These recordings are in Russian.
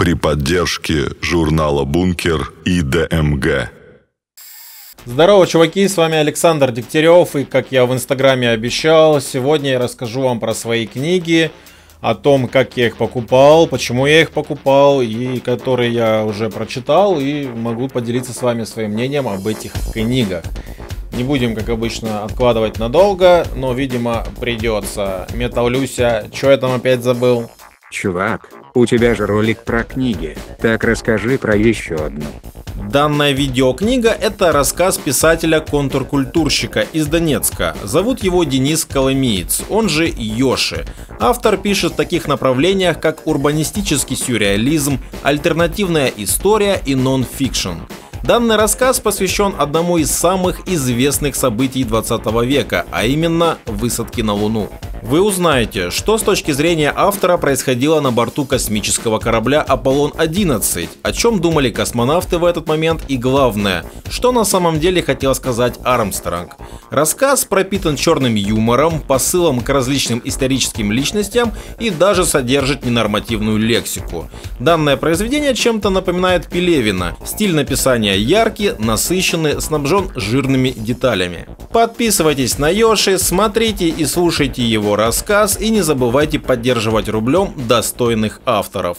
при поддержке журнала «Бункер» и ДМГ. Здорово, чуваки, с вами Александр Дегтярев, и как я в инстаграме обещал, сегодня я расскажу вам про свои книги, о том, как я их покупал, почему я их покупал, и которые я уже прочитал, и могу поделиться с вами своим мнением об этих книгах. Не будем, как обычно, откладывать надолго, но, видимо, придется. Метал Люся, что я там опять забыл? Чувак, у тебя же ролик про книги, так расскажи про еще одну. Данная видеокнига – это рассказ писателя-контркультурщика из Донецка. Зовут его Денис Коломиец, он же Йоши. Автор пишет в таких направлениях, как урбанистический сюрреализм, альтернативная история и нон-фикшн. Данный рассказ посвящен одному из самых известных событий 20 века, а именно высадке на Луну. Вы узнаете, что с точки зрения автора происходило на борту космического корабля Аполлон-11, о чем думали космонавты в этот момент и главное, что на самом деле хотел сказать Армстронг. Рассказ пропитан черным юмором, посылом к различным историческим личностям и даже содержит ненормативную лексику. Данное произведение чем-то напоминает Пелевина. Стиль написания яркий, насыщенный, снабжен жирными деталями. Подписывайтесь на Йоши, смотрите и слушайте его рассказ и не забывайте поддерживать рублем достойных авторов.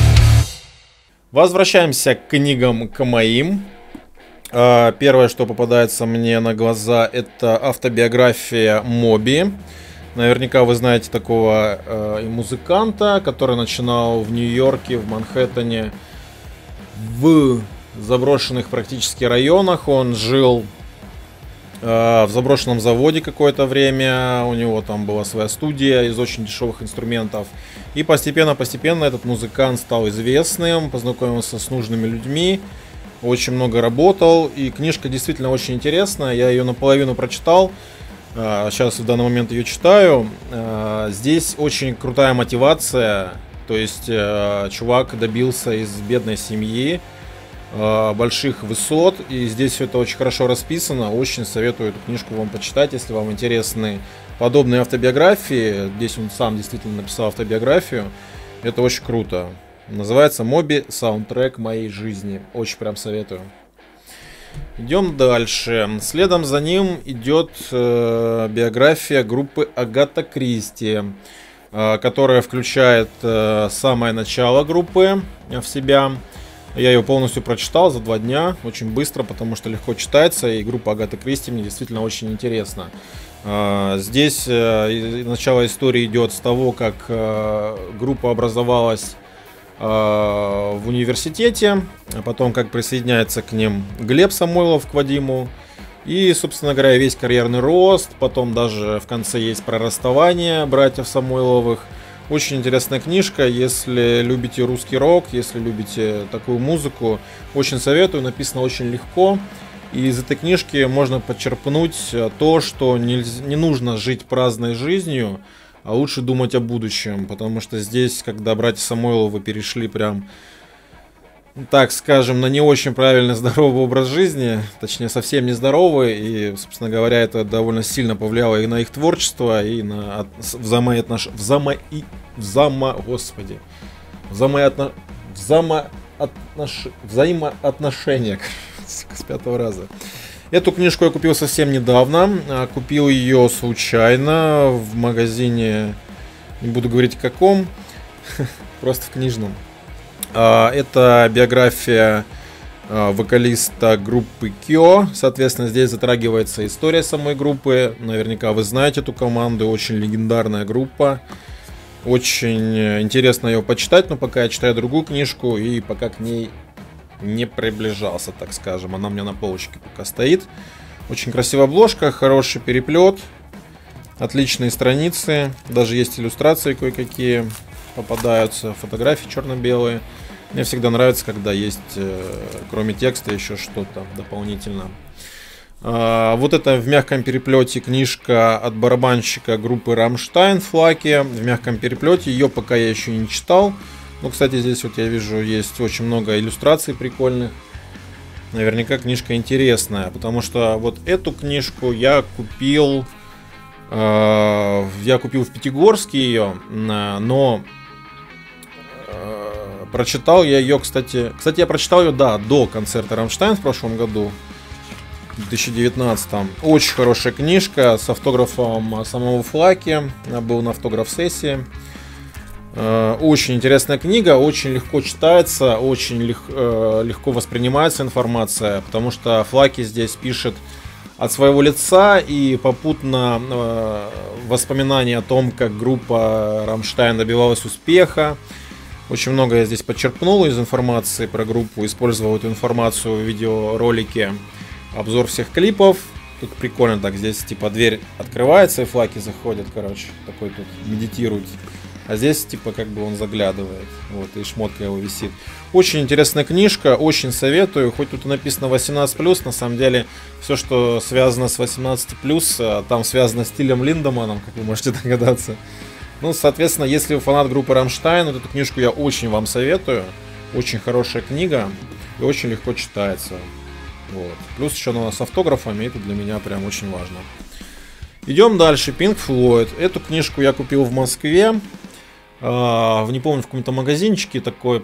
Возвращаемся к книгам к моим. Первое, что попадается мне на глаза, это автобиография Моби. Наверняка вы знаете такого музыканта, который начинал в Нью-Йорке, в Манхэттене, в заброшенных практически районах. Он жил в заброшенном заводе какое-то время, у него там была своя студия из очень дешевых инструментов. И постепенно этот музыкант стал известным, познакомился с нужными людьми, очень много работал. И книжка действительно очень интересная, я ее наполовину прочитал, сейчас в данный момент ее читаю. Здесь очень крутая мотивация, то есть чувак добился из бедной семьи больших высот, и здесь все это очень хорошо расписано. Очень советую эту книжку вам почитать, если вам интересны подобные автобиографии. Здесь он сам действительно написал автобиографию. Это очень круто. Называется «Моби. Саундтрек моей жизни». Очень прям советую. Идем дальше. Следом за ним идет биография группы Агата Кристи, которая включает самое начало группы в себя. Я ее полностью прочитал за 2 дня, очень быстро, потому что легко читается, и группа Агаты Кристи мне действительно очень интересна. Здесь начало истории идет с того, как группа образовалась в университете, а потом как присоединяется к ним Глеб Самойлов, к Вадиму, и, собственно говоря, весь карьерный рост, потом даже в конце есть про расставание братьев Самойловых. Очень интересная книжка, если любите русский рок, если любите такую музыку, очень советую, написано очень легко. И из этой книжки можно подчерпнуть то, что не нужно жить праздной жизнью, а лучше думать о будущем, потому что здесь, когда братья Самойловы перешли прям, так скажем, на не очень правильный здоровый образ жизни, точнее совсем не здоровый, и, собственно говоря, это довольно сильно повлияло и на их творчество, и на взаимоотношения с 5-го раза. Эту книжку я купил совсем недавно, купил ее случайно в магазине, не буду говорить в каком, просто в книжном. Это биография вокалиста группы Кё. Соответственно, здесь затрагивается история самой группы. Наверняка вы знаете эту команду. Очень легендарная группа. Очень интересно ее почитать, но пока я читаю другую книжку и пока к ней не приближался, так скажем. Она у меня на полочке пока стоит. Очень красивая обложка, хороший переплет, отличные страницы. Даже есть иллюстрации кое-какие попадаются, фотографии черно-белые. Мне всегда нравится, когда есть, кроме текста, еще что-то дополнительно. Вот это в мягком переплете книжка от барабанщика группы Рамштайн «Флаки». В мягком переплете, ее пока я еще не читал. Но, кстати, здесь вот я вижу, есть очень много иллюстраций прикольных. Наверняка книжка интересная, потому что вот эту книжку я купил в Пятигорске ее, но Прочитал я ее, кстати, я прочитал ее, да, до концерта Рамштайн в прошлом году, в 2019. Очень хорошая книжка с автографом самого Флаки, был на автограф-сессии. Очень интересная книга, очень легко читается, очень легко воспринимается информация, потому что Флаки здесь пишет от своего лица и попутно воспоминания о том, как группа Рамштайн добивалась успеха. Очень много я здесь подчерпнул из информации про группу, использовал эту информацию в видеоролике, обзор всех клипов. Тут прикольно так, здесь типа дверь открывается и Флаки заходит, короче, такой тут медитирует. А здесь типа как бы он заглядывает, вот, и шмотка его висит. Очень интересная книжка, очень советую. Хоть тут и написано 18+, на самом деле все, что связано с 18+, там связано с Тилем Линдеманном, как вы можете догадаться. Ну, соответственно, если вы фанат группы Рамштайн, вот эту книжку я очень вам советую. Очень хорошая книга и очень легко читается. Вот. Плюс еще она с автографами, и это для меня прям очень важно. Идем дальше. Pink Floyd. Эту книжку я купил в Москве. Не помню, в каком-то магазинчике такой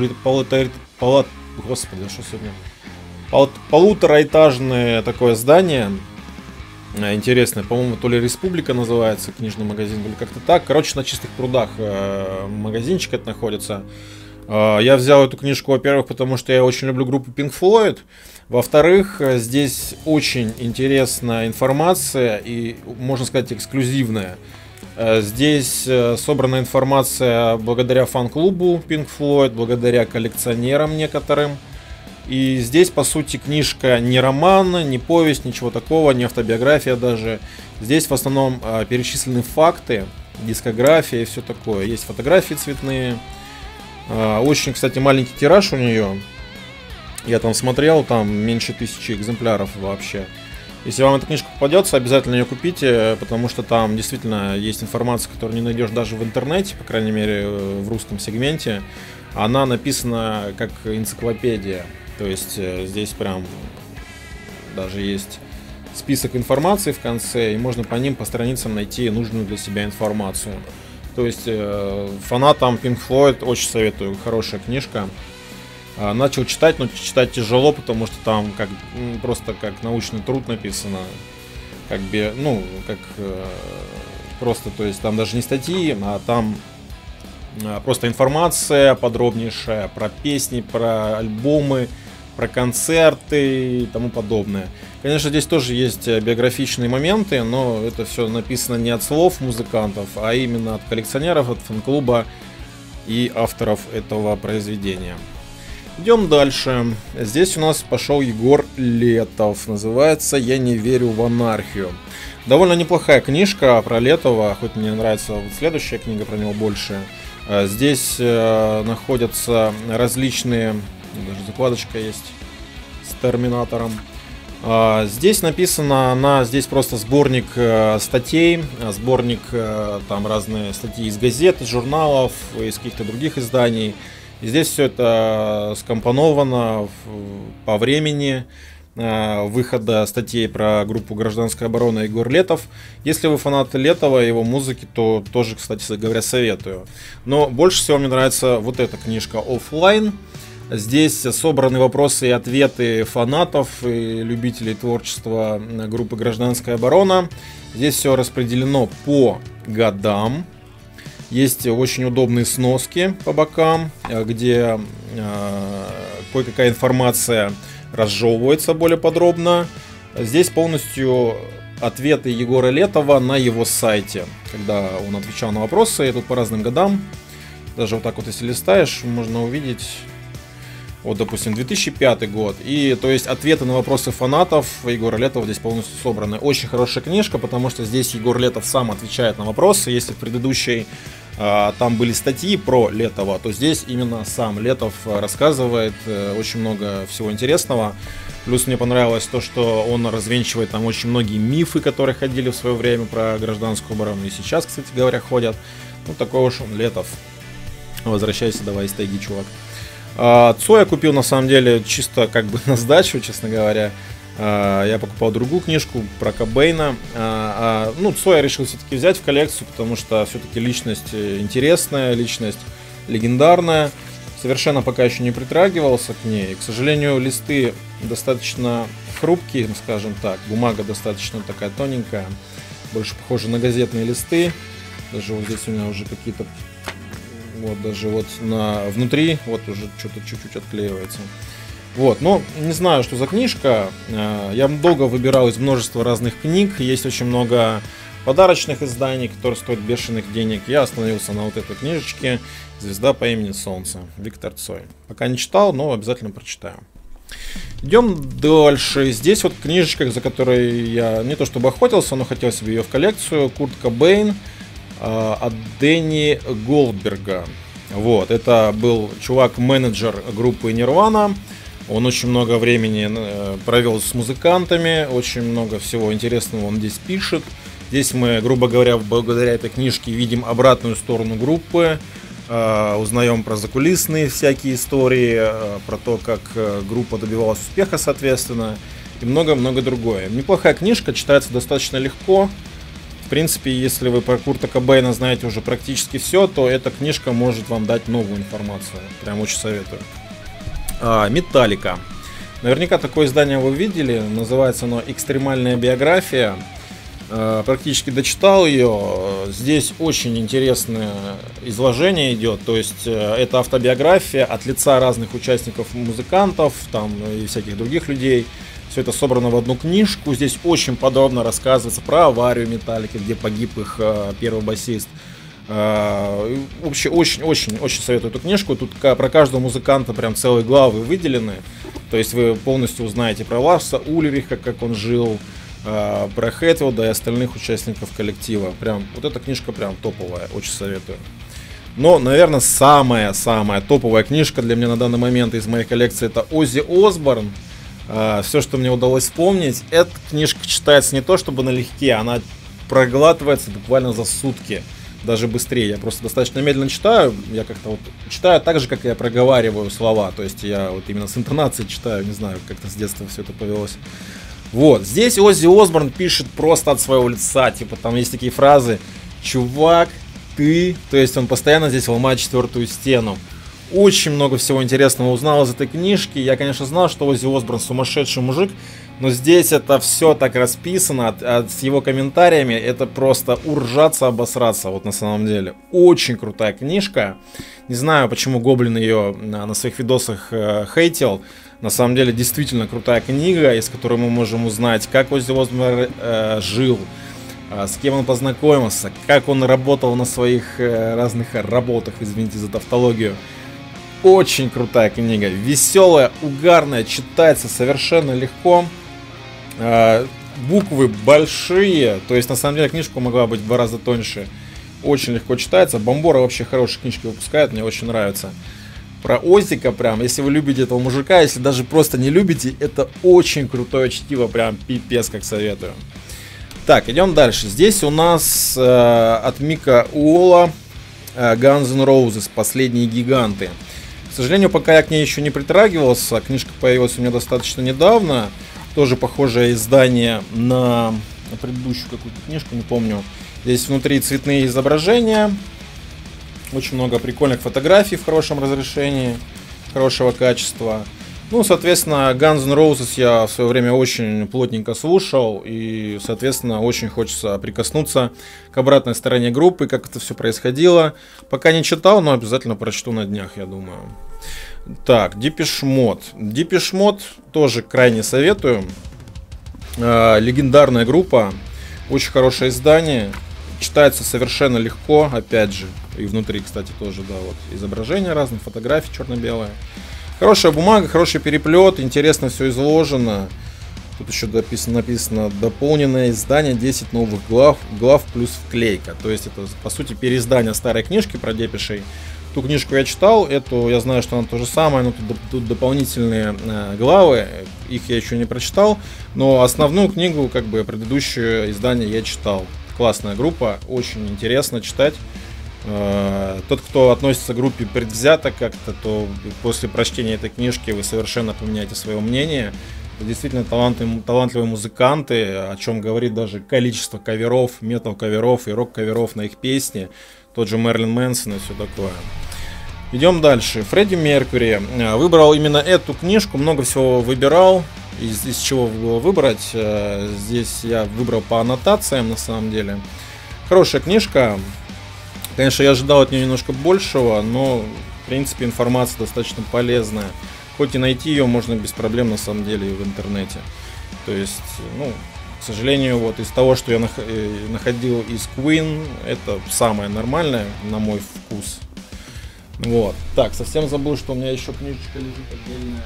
полутораэтажное такое здание. Интересное, по-моему, то ли Республика называется, книжный магазин, или как-то так. Короче, на Чистых прудах магазинчик это находится. Я взял эту книжку, во-первых, потому что я очень люблю группу Pink Floyd. Во-вторых, здесь очень интересная информация и, можно сказать, эксклюзивная. Здесь собрана информация благодаря фан-клубу Pink Floyd, благодаря коллекционерам некоторым. И здесь, по сути, книжка не роман, не повесть, ничего такого, не автобиография даже. Здесь в основном перечислены факты, дискография и все такое. Есть фотографии цветные. Очень, кстати, маленький тираж у нее. Я там смотрел, там меньше 1000 экземпляров вообще. Если вам эта книжка попадется, обязательно ее купите, потому что там действительно есть информация, которую не найдешь даже в интернете, по крайней мере в русском сегменте. Она написана как энциклопедия, то есть здесь прям даже есть список информации в конце, и можно по ним, по страницам найти нужную для себя информацию. То есть фанатам Pink Floyd очень советую, хорошая книжка. Начал читать, но читать тяжело, потому что там просто как научный труд написано. Просто, то есть там даже не статьи, а там просто информация подробнейшая про песни, про альбомы, про концерты и тому подобное. Конечно, здесь тоже есть биографичные моменты, но это все написано не от слов музыкантов, а именно от коллекционеров, от фан-клуба и авторов этого произведения. Идем дальше. Здесь у нас пошел Егор Летов. Называется «Я не верю в анархию». Довольно неплохая книжка про Летова, хоть мне нравится вот следующая книга про него больше. Здесь находятся различные... Даже закладочка есть с Терминатором. Здесь написано, здесь просто сборник статей, сборник там разные статьи из газет, из журналов, из каких-то других изданий. И здесь все это скомпоновано по времени выхода статей про группу «Гражданская оборона» Егор Летов. Если вы фанат Летова и его музыки, то тоже, кстати говоря, советую. Но больше всего мне нравится вот эта книжка «Оффлайн». Здесь собраны вопросы и ответы фанатов и любителей творчества группы «Гражданская оборона». Здесь все распределено по годам. Есть очень удобные сноски по бокам, где кое-какая информация разжевывается более подробно. Здесь полностью ответы Егора Летова на его сайте, когда он отвечал на вопросы, и тут по разным годам. Даже вот так вот, если листаешь, можно увидеть, вот, допустим, 2005 год. И, то есть, ответы на вопросы фанатов Егора Летова здесь полностью собраны. Очень хорошая книжка, потому что здесь Егор Летов сам отвечает на вопросы. Если в предыдущей там были статьи про Летова, то здесь именно сам Летов рассказывает очень много всего интересного. Плюс мне понравилось то, что он развенчивает там очень многие мифы, которые ходили в свое время про гражданскую оборону. И сейчас, кстати говоря, ходят. Ну, такой уж он, Летов. Возвращайся давай из тайги, чувак. Цой я купил, на самом деле, чисто как бы на сдачу, честно говоря. Я покупал другую книжку про Кобейна. Цой я решил все-таки взять в коллекцию, потому что все-таки личность интересная, личность легендарная. Совершенно пока еще не притрагивался к ней. К сожалению, листы достаточно хрупкие, скажем так. Бумага достаточно такая тоненькая. Больше похожа на газетные листы. Даже вот здесь у меня уже какие-то... Вот даже вот внутри вот уже что-то чуть-чуть отклеивается. Вот, но не знаю, что за книжка. Я долго выбирал из множества разных книг. Есть очень много подарочных изданий, которые стоят бешеных денег. Я остановился на вот этой книжечке «Звезда по имени Солнце», Виктор Цой. Пока не читал, но обязательно прочитаю. Идем дальше. Здесь вот книжечка, за которой я не то чтобы охотился, но хотел себе ее в коллекцию. Курт Кобейн от Дэнни Голдберга. Вот, это был чувак-менеджер группы Nirvana. Он очень много времени провел с музыкантами, очень много всего интересного он здесь пишет. Здесь мы, грубо говоря, благодаря этой книжке видим обратную сторону группы, узнаем про закулисные всякие истории, про то, как группа добивалась успеха, соответственно, и много-много другое. Неплохая книжка, читается достаточно легко. В принципе, если вы про Курта Кобейна знаете уже практически все, то эта книжка может вам дать новую информацию. Прям очень советую. Металлика. Наверняка такое издание вы видели. Называется оно «Экстремальная биография». Практически дочитал ее. Здесь очень интересное изложение идет. То есть это автобиография от лица разных участников, музыкантов там, и всяких других людей. Все это собрано в одну книжку. Здесь очень подробно рассказывается про аварию Металлики, где погиб их первый басист. Вообще очень советую эту книжку. Тут про каждого музыканта прям целые главы выделены. То есть вы полностью узнаете про Ларса Ульриха, как он жил, про Хэтфилда и остальных участников коллектива. Прям вот эта книжка прям топовая, очень советую. Но, наверное, самая топовая книжка для меня на данный момент из моей коллекции — это Оззи Осборн. Все, что мне удалось вспомнить, эта книжка читается не то чтобы налегке, она проглатывается буквально за сутки. Даже быстрее. Я просто достаточно медленно читаю. Я как-то вот читаю так же, как я проговариваю слова. То есть я вот именно с интонацией читаю. Не знаю, как-то с детства все это повелось. Вот. Здесь Оззи Осборн пишет просто от своего лица. Типа там есть такие фразы: «Чувак, ты...» То есть он постоянно здесь ломает четвертую стену. Очень много всего интересного узнал из этой книжки. Я, конечно, знал, что Оззи Осборн сумасшедший мужик. Но здесь это все так расписано, с его комментариями, это просто уржаться, обосраться, вот на самом деле. Очень крутая книжка. Не знаю, почему Гоблин ее на своих видосах хейтил. На самом деле, действительно крутая книга, из которой мы можем узнать, как Оззи Осборн жил, с кем он познакомился, как он работал на своих разных работах, извините за тавтологию. Очень крутая книга, веселая, угарная, читается совершенно легко. Буквы большие, то есть на самом деле книжка могла быть в 2 раза тоньше. Очень легко читается. Бомбора вообще хорошие книжки выпускает, мне очень нравится. Про Оззика прям, если вы любите этого мужика, если даже просто не любите, это очень крутое чтиво, прям пипец как советую. Так, идем дальше. Здесь у нас от Мика Уолла Guns N' Roses «Последние гиганты». К сожалению, пока я к ней еще не притрагивался, книжка появилась у меня достаточно недавно. Тоже похожее издание на предыдущую какую-то книжку, не помню. Здесь внутри цветные изображения. Очень много прикольных фотографий в хорошем разрешении, хорошего качества. Ну, соответственно, Guns N' Roses я в свое время очень плотненько слушал. И, соответственно, очень хочется прикоснуться к обратной стороне группы, как это все происходило. Пока не читал, но обязательно прочту на днях, я думаю. Так, Depeche Mode. Depeche Mode тоже крайне советую. Легендарная группа. Очень хорошее издание. Читается совершенно легко, опять же. И внутри, кстати, тоже, да, вот изображения разных, фотографий черно-белые. Хорошая бумага, хороший переплет, интересно все изложено. Тут еще написано дополненное издание, 10 новых глав плюс вклейка. То есть это, по сути, переиздание старой книжки про Депешей. Ту книжку я читал, эту я знаю, что она то же самое, но тут дополнительные главы, их я еще не прочитал. Но основную книгу, как бы предыдущее издание я читал. Классная группа, очень интересно читать. Тот, кто относится к группе предвзято как-то, то после прочтения этой книжки вы совершенно поменяете свое мнение. Это действительно талантливые музыканты, о чем говорит даже количество каверов, метал-каверов и рок-каверов на их песни. Тот же Мерлин Мэнсон и все такое. Идем дальше. Фредди Меркьюри. Выбрал именно эту книжку, много всего выбирал, из чего было выбрать. Здесь я выбрал по аннотациям, на самом деле. Хорошая книжка. Конечно, я ожидал от нее немножко большего, но, в принципе, информация достаточно полезная. Хоть и найти ее можно без проблем, на самом деле, в интернете. То есть, ну, к сожалению, вот из того, что я находил из Queen, это самое нормальное, на мой вкус. Вот. Так, совсем забыл, что у меня еще книжечка лежит отдельная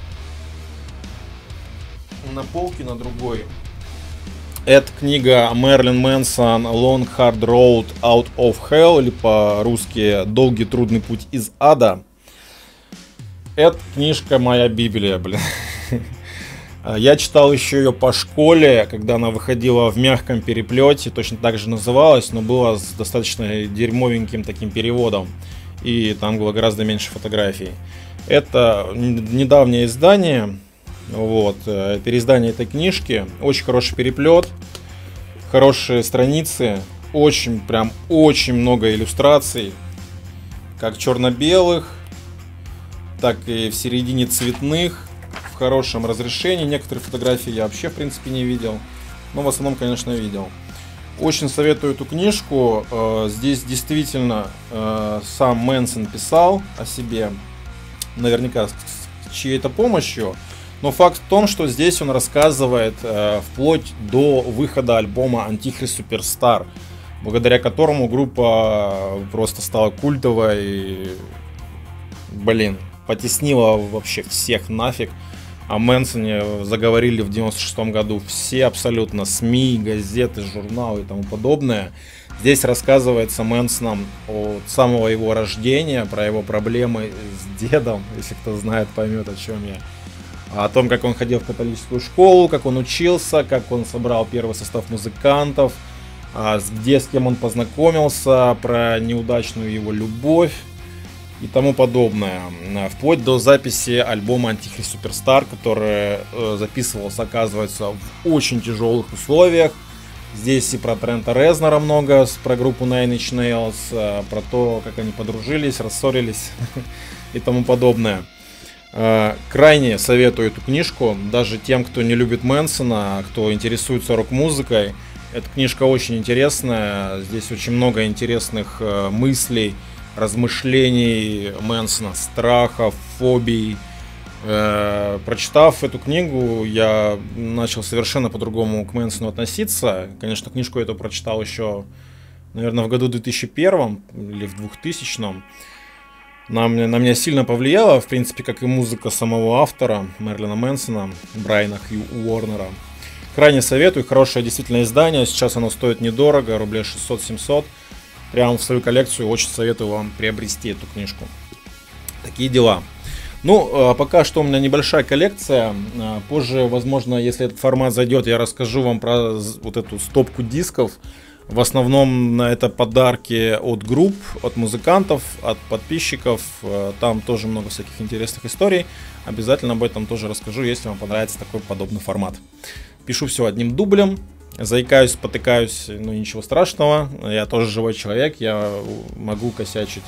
на полке, на другой. Это книга Мэрилин Мэнсон Long Hard Road Out of Hell, или по-русски Долгий трудный путь из ада. Это книжка моя Библия, блин. Я читал еще ее по школе, когда она выходила в мягком переплете, точно так же называлась, но была с достаточно дерьмовеньким таким переводом. И там было гораздо меньше фотографий. Это недавнее издание, вот, переиздание этой книжки. Очень хороший переплет, хорошие страницы, очень много иллюстраций, как черно-белых, так и в середине цветных, в хорошем разрешении. Некоторые фотографии я вообще, в принципе, не видел, но в основном, конечно, видел. Очень советую эту книжку. Здесь действительно сам Мэнсон писал о себе, наверняка с чьей-то помощью. Но факт в том, что здесь он рассказывает вплоть до выхода альбома Антихрист Суперстар, благодаря которому группа просто стала культовой и, блин, потеснила вообще всех нафиг. О Мэнсоне заговорили в 96 году все абсолютно СМИ, газеты, журналы и тому подобное. Здесь рассказывается Мэнсоном от самого его рождения, про его проблемы с дедом, если кто знает, поймет, о чем я. О том, как он ходил в католическую школу, как он учился, как он собрал первый состав музыкантов, где с кем он познакомился, про неудачную его любовь и тому подобное. Вплоть до записи альбома Антихрист Суперстар, который записывался, оказывается, в очень тяжелых условиях. Здесь и про Трента Резнора много, про группу Nine Inch Nails, про то, как они подружились, рассорились и тому подобное. Крайне советую эту книжку, даже тем, кто не любит Мэнсона, кто интересуется рок-музыкой. Эта книжка очень интересная, здесь очень много интересных мыслей, размышлений Мэнсона, страхов, фобий. Прочитав эту книгу, я начал совершенно по-другому к Мэнсону относиться. Конечно, книжку эту прочитал еще, наверное, в году 2001 или в 2000. На меня сильно повлияло, в принципе, как и музыка самого автора, Мэрилина Мэнсона, Брайана Хью Уорнера. Крайне советую, хорошее действительно издание, сейчас оно стоит недорого, рублей 600-700. Прямо в свою коллекцию очень советую вам приобрести эту книжку. Такие дела. Ну, пока что у меня небольшая коллекция. Позже, возможно, если этот формат зайдет, я расскажу вам про вот эту стопку дисков. В основном это подарки от групп, от музыкантов, от подписчиков. Там тоже много всяких интересных историй. Обязательно об этом тоже расскажу, если вам понравится такой подобный формат. Пишу все одним дублем. Заикаюсь, потыкаюсь, но ничего страшного. Я тоже живой человек, я могу косячить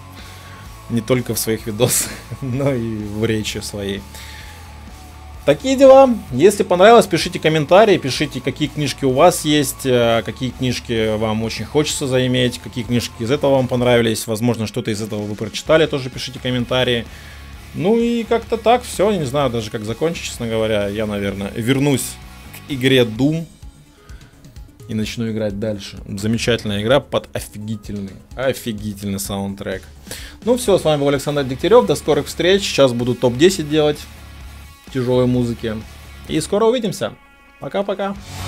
не только в своих видосах, но и в речи своей. Такие дела. Если понравилось, пишите комментарии, пишите, какие книжки у вас есть, какие книжки вам очень хочется заиметь, какие книжки из этого вам понравились. Возможно, что-то из этого вы прочитали, тоже пишите комментарии. Ну и как-то так, все, не знаю даже как закончить, честно говоря. Я, наверное, вернусь к игре Doom и начну играть дальше. Замечательная игра под офигительный саундтрек. Ну все, с вами был Александр Дегтярев. До скорых встреч. Сейчас буду топ-10 делать тяжелой музыки. И скоро увидимся. Пока-пока.